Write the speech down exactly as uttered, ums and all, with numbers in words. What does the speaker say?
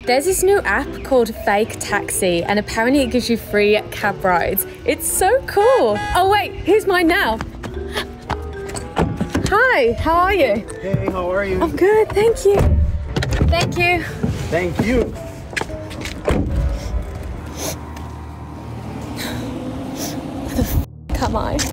There's this new app called Fake Taxi, and apparently it gives you free cab rides. It's so cool. Oh wait, here's mine now. Hi, how are you? Hey, how are you? I'm good, thank you. Thank you. Thank you. Where the f am I?